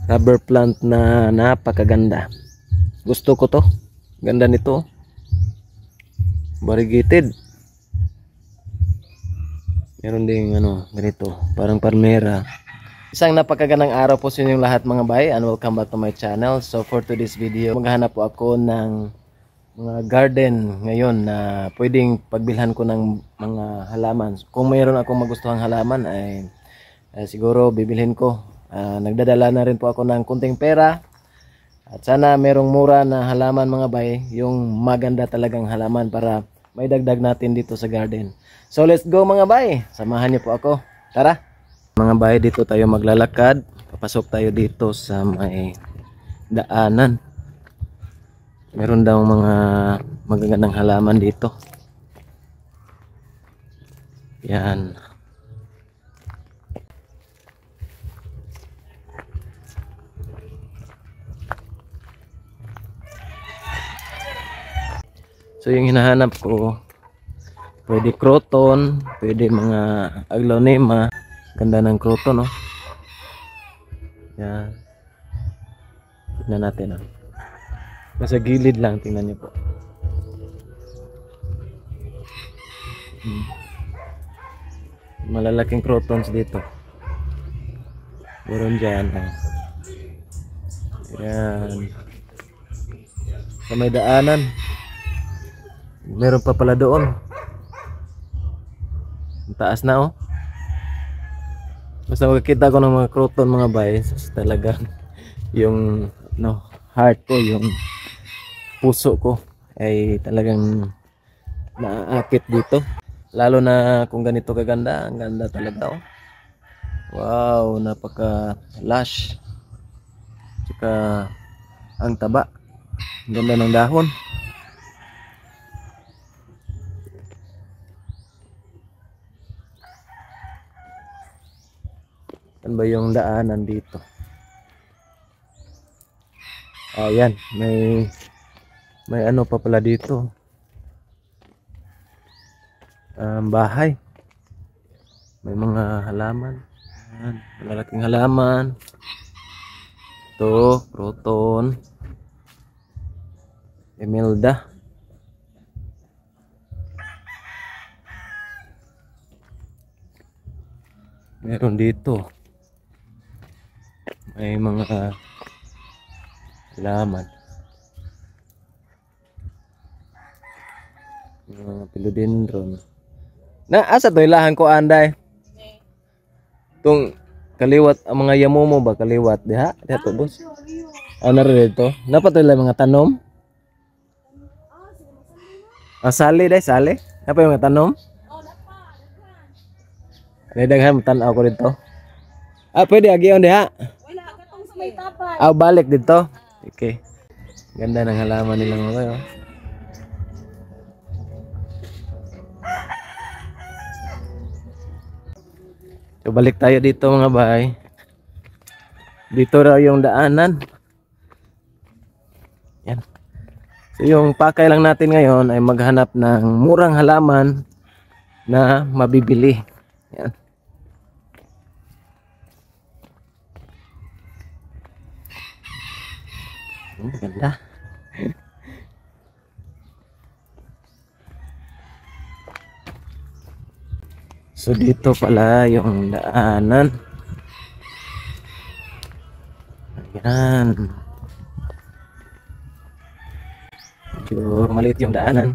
rubber plant na napakaganda. Gusto ko to. Ganda nito. Variegated. Meron ding ganito, parang palmera. Isang napakagandang araw po sa inyong lahat mga bay, and welcome back to my channel. So for today's video, maghahanap po ako ng mga garden ngayon na pwedeng pagbilhan ko ng mga halaman. Kung mayroon akong magustuhang halaman ay siguro bibilhin ko. Nagdadala na rin po ako ng kunting pera. At sana merong mura na halaman mga bay, yung maganda talagang halaman para may dagdag natin dito sa garden. So let's go mga bay, samahan niyo po ako. Tara! Mga bay, dito tayo maglalakad. Papasok tayo dito sa may daanan. Meron daw mga magagandang halaman dito. Yan. So yung hinahanap ko, pwede croton, pwede mga aglaonema. Ganda ng croton, no? Yan. Tingnan natin, no? Nasa gilid lang, tingnan niyo po. Malalaking crotons dito. Meron dyan, no? Yan. Sa may daanan. Meron pa pala doon. Ang taas na, oh. Basta makikita ko ng mga croton mga guys, talaga yung heart ko, yung puso ko ay talagang naaakit dito. Lalo na kung ganito kaganda, ang ganda talaga, oh. Wow, napaka lush. Tsaka ang taba. Ang ganda ng dahon. Ano ba yung daanan dito? Ayan, may ano pa pala dito. Bahay. May mga halaman. Ayan, malalaking halaman. Ito, croton. Imelda. Meron dito. May mga halaman. Mga philodendron. Asa to ilahan ko anday? Tung kaliwat ang mga yamumo ba kaliwat diha? Diha to boss. Ano rin dito? Dapat ila mga tanom? Sali day, sali. Apa yung mga tanom? Daghan tan-aw ko dito. Pwede agyon diha. Balik dito. Okay. Ganda ng halaman nila mga kayo. So balik tayo dito mga bay. Dito raw yung daanan. Yan. So yung pakay lang natin ngayon ay maghanap ng murang halaman na mabibili. Yan. Ganda. So dito pala yung daanan. Ayan. Medyo maliit yung daanan.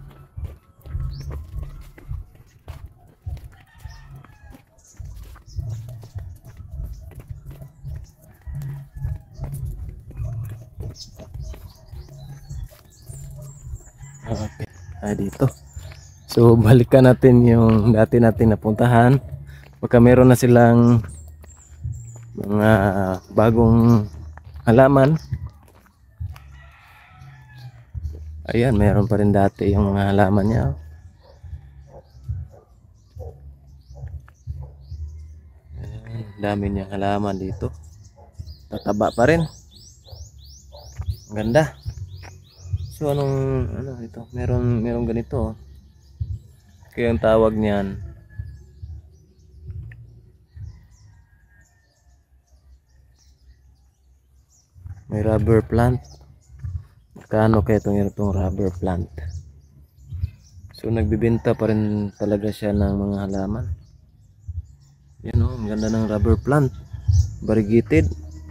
Okay. Dito. So balikan natin yung dati natin napuntahan. Baka meron na silang mga bagong halaman. Ayan, meron pa rin dati yung mga halaman niya. Ayan, dami niyang halaman dito. Tataba pa rin. Ang ganda. So ano ito? Merong ganito. Kaya ang tawag niyan May rubber plant. Kano kaya itong rubber plant? So nagbibenta pa rin talaga siya ng mga halaman. Yan oh, ang ganda ng rubber plant. Variegated.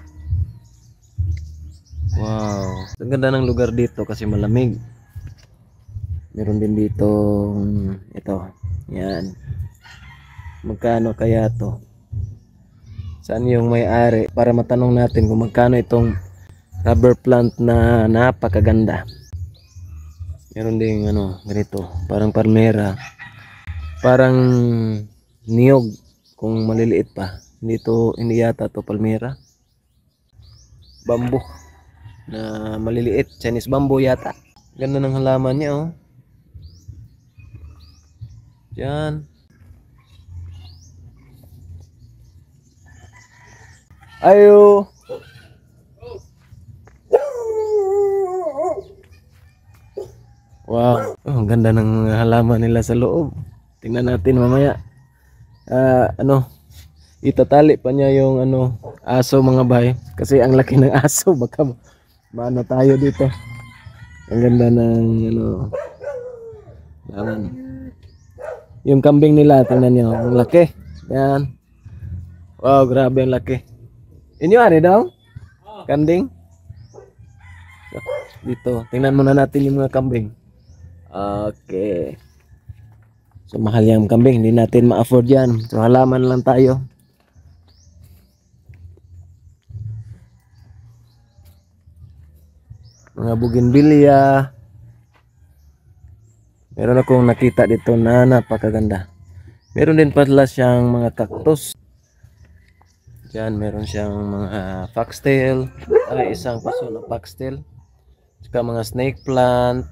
Wow. Ang ganda ng lugar dito kasi malamig. Meron din dito ito. Yan. Magkano kaya to? Saan yung may-ari? Para matanong natin kung magkano itong rubber plant na napakaganda. Meron ding ganito, parang palmera. Parang niyog kung maliliit pa. Hindi yata to palmera. Bamboo na maliliit, Chinese bamboo yata. Ganda ng halaman niya oh. Yan. Ayo. Wow, oh, ang ganda ng halaman nila sa loob. Tingnan natin mamaya. Itatali pa niya yung aso mga bay. Kasi ang laki ng aso, baka maano tayo dito. Ang ganda ng halaman. Yung kambing nila, tingnan niyo, ang laki. Yan. Wow, grabe ang laki. Inyo ani daw? Kambing? Dito, tingnan muna natin yung mga kambing. Okay. So mahal yung kambing, hindi natin ma-afford yan. So halaman lang tayo. Mga bougainvillea. Meron akong nakita dito na napakaganda. Meron din pala siyang mga cactus. Diyan meron siyang mga foxtail. Ay, isang paso na foxtail. Saka mga snake plant.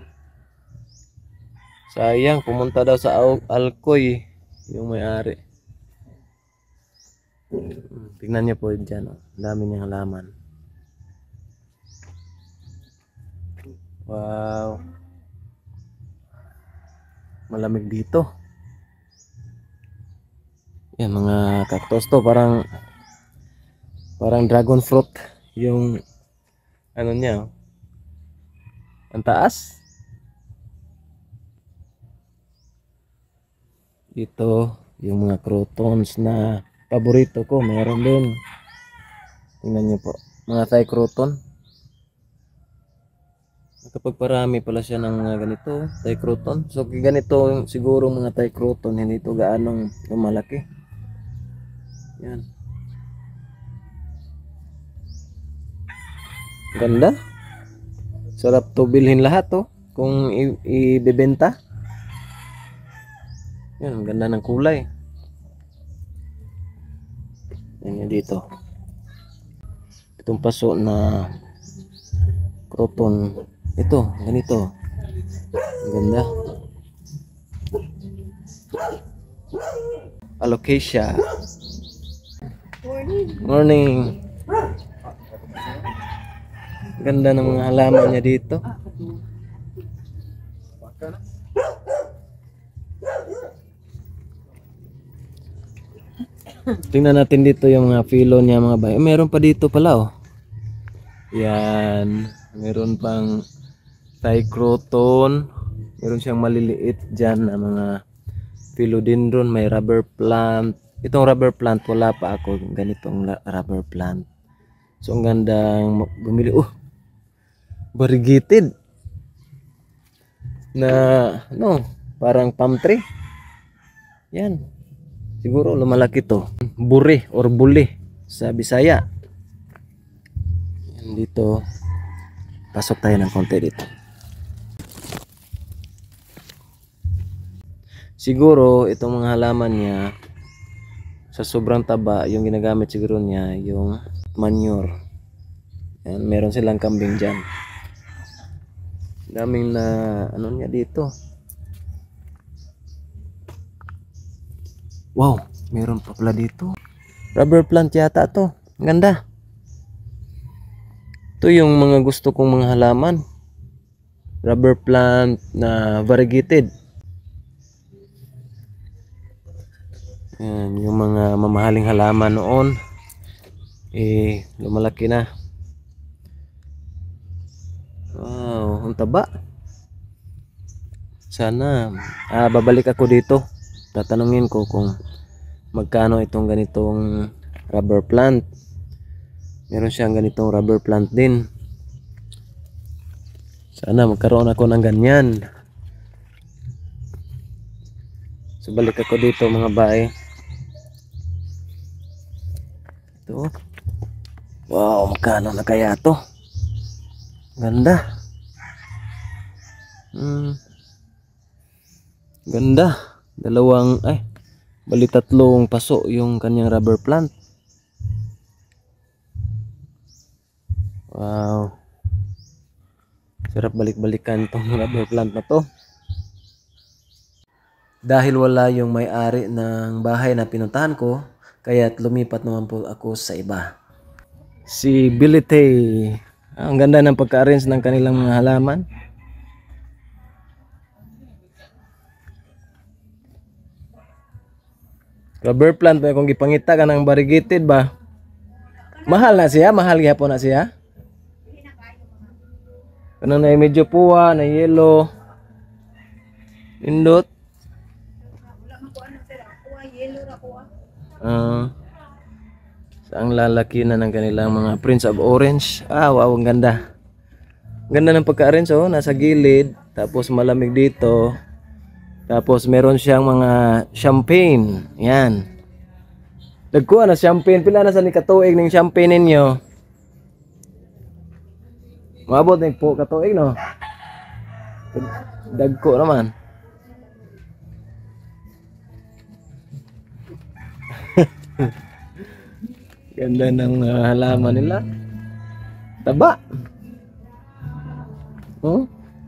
Sayang, pumunta daw sa Alcoy yung may-ari. Tingnan niyo po dyan. Oh. Dami niyang halaman. Wow. Malamig dito. Yan, mga cactus to. Parang dragon fruit. Yung niya. Oh. Ang taas. Dito, yung mga crotons na paborito ko, meron din. Tingnan niyo po, mga Thai croton. Kapag parami pala siya ng mga ganito, Thai croton. So, ganito siguro mga Thai croton, hindi ito gaanong malaki. Yan. Ganda. Sarap to bilhin lahat to, kung ibebenta. Yan, ang ganda ng kulay. Yan dito. Itong paso na croton. Ito, ganito. Ang ganda. Alocasia. Morning. Ganda ng mga halaman niya dito. Tingnan natin dito yung mga filo niya mga bay. Meron pa dito pala oh. Yan. Meron pang Thai croton. Meron siyang maliliit dyan na mga philodendron. May rubber plant. Itong rubber plant wala pa ako ganitong rubber plant. So ang gandang bumili. Oh, variegated na parang palm tree. Yan. Siguro lumalaki to. Buri or buli sa Bisaya. Yan dito. Pasok tayo ng konti dito. Siguro itong mga halaman niya sa sobrang taba, yung ginagamit siguro niya yung manure. Yan, meron silang kambing dyan. Daming na niya dito. Wow, meron pa pala dito. Rubber plant yata to. Ganda. Ito yung mga gusto kong mga halaman. Rubber plant na variegated. Yan, yung mga mamahaling halaman noon. Lumalaki na. ang taba. Sana babalik ako dito. Tatanungin ko kung magkano itong ganitong rubber plant. Meron siyang ganitong rubber plant din. Sana magkaroon ako ng ganyan. So balik ako dito mga bae. Ito. Wow, magkano na kaya to? Ganda. Ganda. Bali tatlong paso yung kanyang rubber plant. Wow. Sarap balik-balikan tong rubber plant na to. Dahil wala yung may-ari ng bahay na pinuntahan ko, kaya't lumipat naman po ako sa iba. Si Billy Tay. Ang ganda ng pagka-arrange ng kanilang mga halaman. Rubber plant ba kung gipangita ka ng variegated ba? Mahal na siya, mahal gyapon na siya. Kanang na medyo puwa, na yellow. Indot. Ang lalaki na ng kanilang mga Prince of Orange. Wow, ang ganda. Ganda ng pagka-arrange, oh, nasa gilid, tapos malamig dito. Tapos meron siyang mga champagne. Yan. Dagko na champagne, pila na sa ni katuig ning champagne ninyo? Maabot ning po katuig no. Dagko naman. Ganda ng halaman nila. Taba. Oh.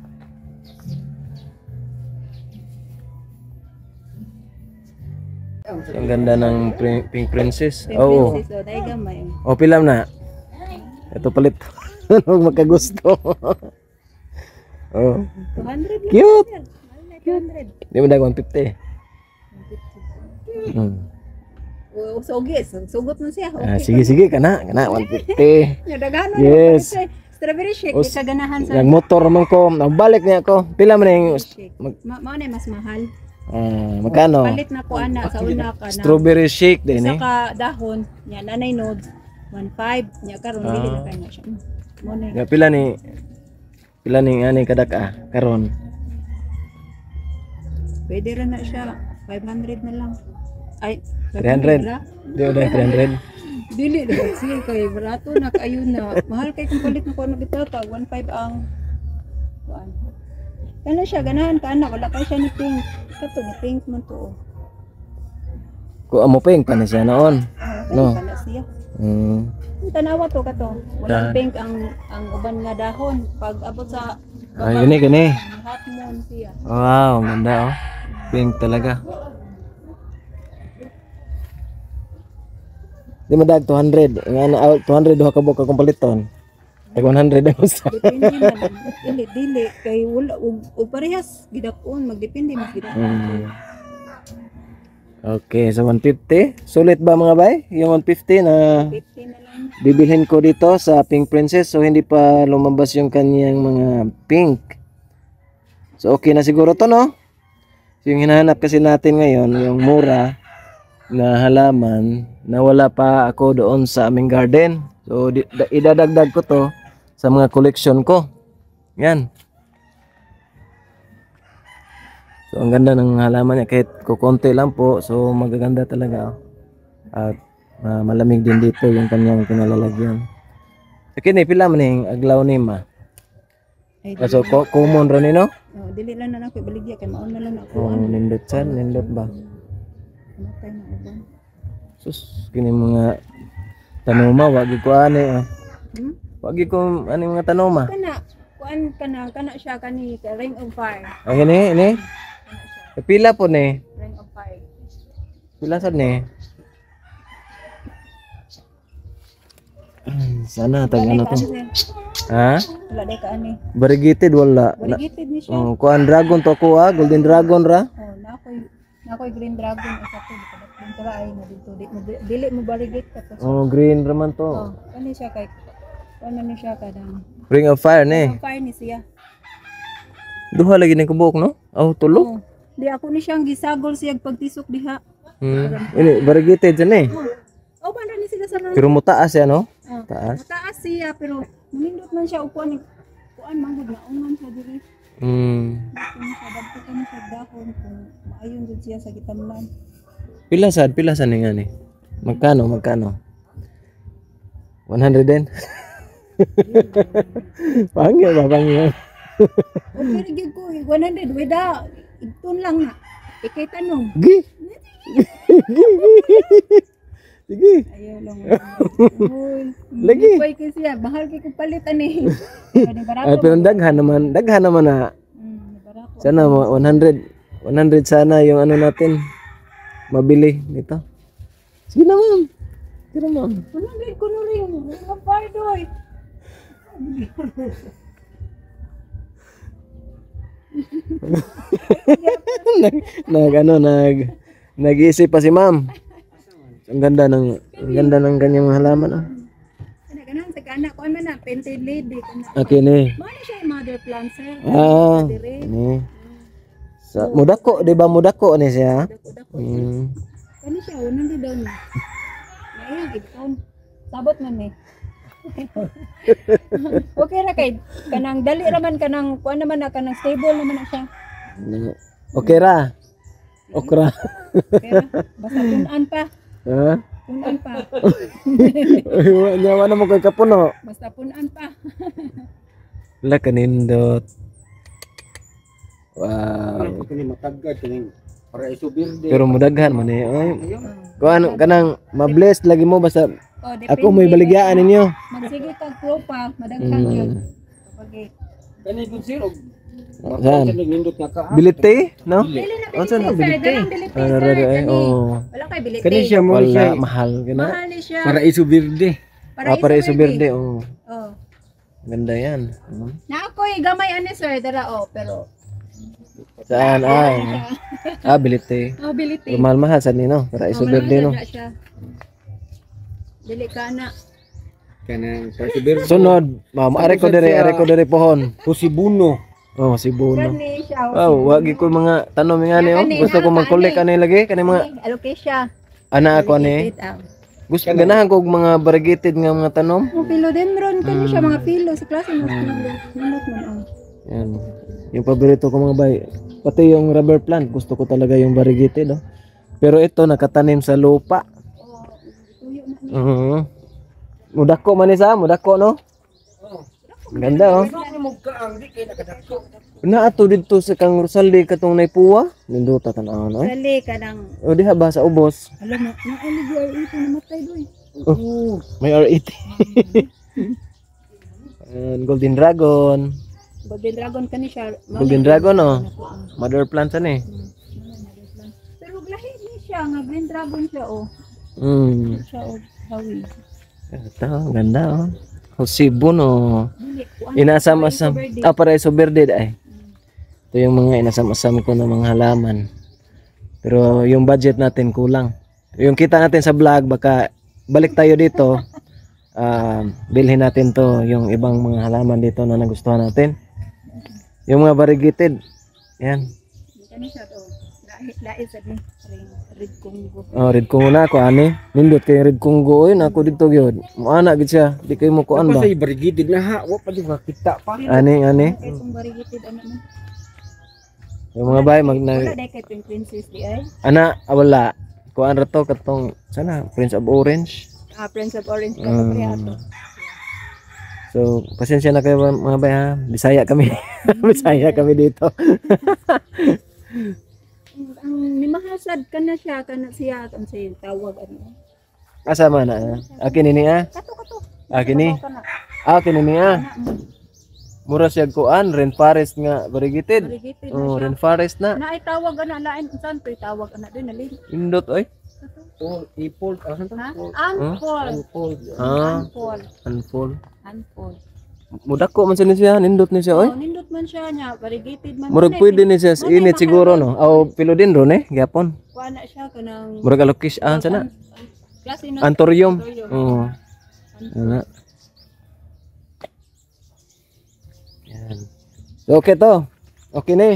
Ang ganda ng Pink Princess. Oo. Oh, pilam na. Ito palit. Huwag magkagusto. Oh. 200. Cute. 200. Di mo na 150. Sugot mo siya. Okay. Sige kana 150. Nadagano Yes. Strawberry shake di kaganahan sa. Yang motor naman ko, nagbalik niya ako. Pila man yung Mao na mas mahal. magkano? Palit na ko ana sa una ka na. Strawberry shake din eh. Saka dahon, nya nanay nodes 1.5 nya karon dili na kay na siya. Mo na. Nga pila ni ani kadaka karon. Pwede ra na siya 500 na lang. Ay 300. Di ba 300? Dili na siya kay barato na kayo na. Mahal kay kung palit na ko na bitata 1.5 ang kuan. Kano siya ganahan ka na wala pa siya ni pink. Kato ni pink man to. Ko amo pink pa na siya noon. No. Kana siya. Tanawa to kato. Wala pink ang uban nga dahon. Pag abot sa gani. hot moon siya. Wow, ganda oh. Pink talaga. Di mo dag 200. Nga 200 duha ka buka kung paliton. Tag 100 ang usa. Depende man. Dili kay wala og parehas gidakon magdepende mas gidakon. Okay, so 150. Sulit ba mga bay? Yung 150 na 50 na lang. bibilhin ko dito sa Pink Princess. So hindi pa lumabas yung kanyang mga pink. So okay na siguro to no? So, yung hinahanap kasi natin ngayon, yung mura na halaman na wala pa ako doon sa aming garden. So idadagdag ko to sa mga collection ko. Yan. So ang ganda ng halaman niya kahit kukonti lang po. So magaganda talaga. At malamig din dito yung kanyang kinalalagyan. Okay, pila man yung aglaw ni ma. So common ron no? Dili lang na ako baligya kay maon na lang ako. Nindot san, nindot ba? Matay na uban. Sus, kini mga tanoma wag ko ani. Wag ko ani mga tanoma. Kana siya kani Ring of Fire. Ay ini. Pila po ni? Ring of Fire. Pila sad ni? Sana tag ano to. Ha? Wala day ka ani. Variegated wala. Variegated ni siya. Kuan dragon to ko golden dragon ra. Nakoy green dragon isa to dito ra ay na dito dili mo variegate ka to. Green raman to. Kani siya kay ano ni siya kadang. Ring of Fire ni. Fire ni siya. Duha lagi ni kubok no? Oh, tulo. Oh. Di ako ni siyang gisagol siya pagtisok diha. Ini variegated dyan eh. Oh, paano ni sila sa mga Pero mutaas yan no? oh, Taas. mataas siya pero nindot man siya upuan kuan man gud naungan siya diri. Kung sa dagko kami sa dahon kung maayon gud siya sa gitamnan. Pila sad ni nga ni. Magkano? 100 din. Pangyo ba pangyo? Okay gyud ko 100 weda igtun lang na. Ikay tanong. Gi. Sige. Ayaw lang. Uy. Lagi. Pay kasi siya, mahal kay kong palitan eh. Kani barato. Ay, pero daghan naman na. Barato. Sana 100 sana yung ano natin mabili dito. Sige na ma'am. Sige na ma'am. 100 ko na rin. Mapardoy. Nag-iisip pa si ma'am. Ang ganda ng ganyang halaman ah. Ganang sa kana ko man na painted lady kana. Okay ni. Mao na siya yung mother plant sir. Ni. Sa mudako, di ba mudako ni siya? Dako-dako siya. Kani siya 100 daw ni. Ngayon igton. Sabot man ni. Okay ra kay kanang dali raman kanang kuan naman na kanang stable naman na siya. Okay ra. Okra. Pero basta punan pa. Ha? Punan pa. Nyawa na mo kay kapuno. Basta punan pa. Wala kanindot. Wow. Kani matagad kani para isubirde. Pero mudaghan man eh. Ay. Kuan kanang ma-bless lagi mo basta Oh, ako may baligyan ninyo. Magsige kag tropa, madaghan yun. Kapag Kani gud sir og Saan? nindot nga ka. Bilite, no? dili na Saan na bilite? bilite. Oh. Wala kay bilite. Kani siya mo Wala siya mahal kana. Mahal ni siya. para isubirde. Para iso berde oh. Oh. Ganda yan. Na ako'y gamay ani sir dara oh, pero Saan bilite. oh bilite. Pero mahal sad ni no? Para iso berde no. Dili ka na. Kanang para isubirde. Sunod, ma'am, are ko dire pohon. Posibuno. Oh, si Buno. Kani siya. Oh, wagi ko mga tanom nga ni oh. Gusto ko mag-collect ani lagi kani mga Alocasia. ana ako ni. Gusto ganahan ko og mga variegated nga mga tanom. Mo philodendron kani siya mga philo sa klase mo philo. Nindot man oh. Yan. Yung paborito ko mga bay. Pati yung rubber plant, gusto ko talaga yung variegated oh. Pero ito nakatanim sa lupa. Tuyo na. Mudako man isa, mudako no? Ganda oh. Na ato dito sa Kang Rosalde katong naipuwa, ninduta tan-aw no. Dali ka nang O diha ba sa ubos? alam mo, na LGR ito namatay doy. Oh, may R80. And Golden Dragon. Golden Dragon kani siya. Golden Dragon oh. Mother plant ani. Pero lahi ni siya nga Green Dragon siya oh. Siya oh hawi. Ito, ganda oh. Cebu no. Dili kuan. Inasam-asam. Paraiso verde ay. Ito yung mga inasam-asam ko na mga halaman. Pero yung budget natin kulang. Yung kita natin sa vlog, baka balik tayo dito. Bilhin natin to yung ibang mga halaman dito na nagustuhan natin. Yung mga variegated. Yan. Kani siya to. Lahi sa ni Red Congo. Oh, Red Congo na ako ani. Nindot kay Red Congo oy nako dito gyud. Mo ana gid siya. Di kay mo kuan ba? Kasi barigidid na ha, wa pa di makita pa. Ani. Kay tong variegated ano man. Yung mga bay mag Wala dai kay Pink Princess di ay. ana wala. Kuan ra to katong sana Prince of Orange. Prince of Orange ka pa ato. So, pasensya na kayo mga bay ha. Bisaya kami. Bisaya kami dito. Ang nimahasad ka na siya kana siya kan sa tawag ano. Asa man na? Akin ini ah. Kato. Akin ni. Akin ini ah. Mura siya kuan rainforest nga variegated. Variegated Oh, rainforest na. na ay tawag ana lain unsan to tawag ana din nalin. Indot oy. Ipol, asan to? Ha? Unfold. Unfold. Unfold. Mudako man siya, nindot ni siya oy. Oh, nindot man siya nya variegated man. Murag pwede ni siya sa init siguro no. Aw philodendron gyapon. Kuan na siya kanang Murag alokis sana. klase na Anthurium. Oo. Ana. Yan. So okay to. Okay na eh.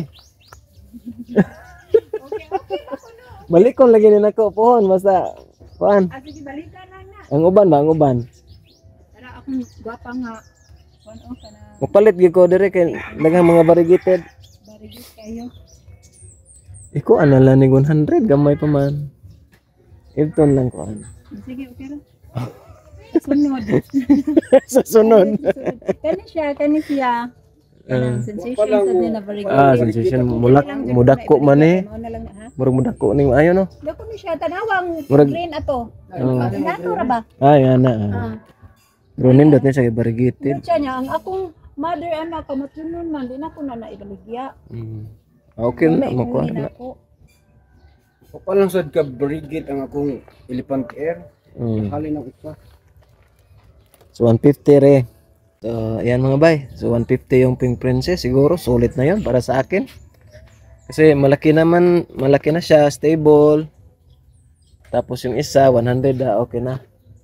Okay, okay na ko no. Balik ko lagi na nako pohon basta kuan. Sige, balikan lang na. Ang uban ba ang uban? Para akong gwapa nga. Ano ka na. Magpalit gyud ko dire kay daghang mga variegated. Barigit kayo. Iko ana lang ni 100 gamay pa man. Ibton lang ko. Sige, okay ra. Sunod. Sa sunod. Kani siya. Kanang sensation sa din na barigit. Sensation mudako man eh. Mao na lang ha. Murag mudako ning ayo no. Dako ni siya tanawang Murag- green ato. Oo. Nato ra ba? Ay ana. Ah. Bro nindot ni sa variegated. Siya niya ang akong mother ana kamatunon man din ako na naibaligya. Okay na mo ko. Kunin ako. O pa lang sad ka brigade ang akong elephant air. Halin ako pa. So 150 re. So ayan mga bay. So 150 yung Pink Princess siguro sulit na 'yon para sa akin. Kasi malaki na siya, stable. Tapos yung isa 100 okay na.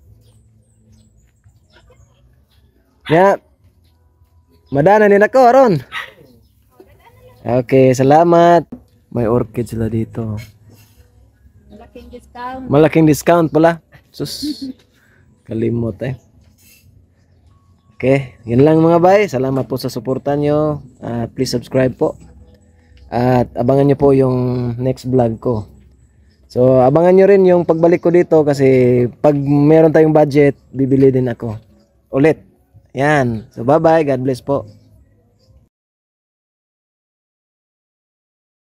Ya. Madana din ako ron. Okay, salamat. May orchid sila dito. Malaking discount. Malaking discount pala. Sus. Kalimot eh. Okay, yun lang mga bay. Salamat po sa suporta nyo. Please subscribe po. At abangan nyo po yung next vlog ko. So, abangan nyo rin yung pagbalik ko dito kasi pag meron tayong budget, bibili din ako. Ulit. Yan. So, bye-bye. God bless po.